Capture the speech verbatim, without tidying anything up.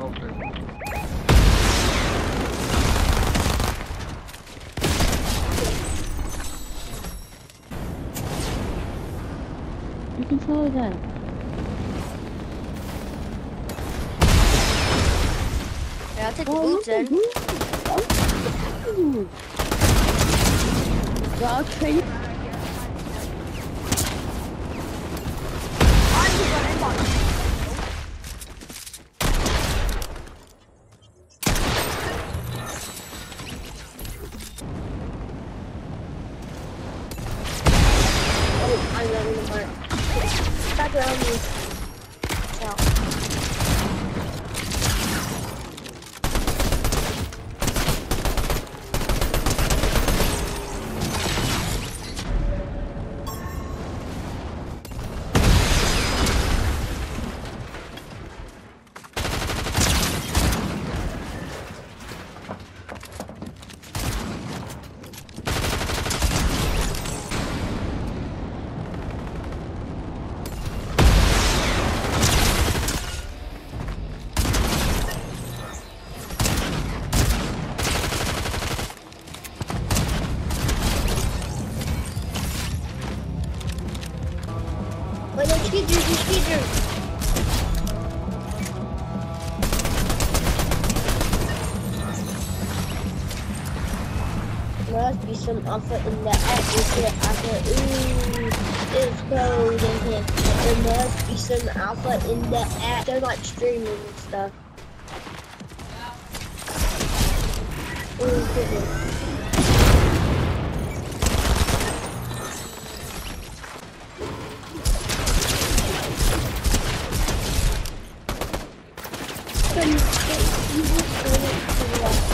open. You can follow that. Yeah, I'll take the Oh, boots look at then. boots. Well, I'll trade. Oh, I'm not in the mark. Back around me. Out. Oh, no, speeders, you speeders. Must be some alpha in the atmosphere. Alpha, ooh, it's cold in here. There must be some alpha in the app. They're like streaming and stuff. Oh, goodness. You just go to the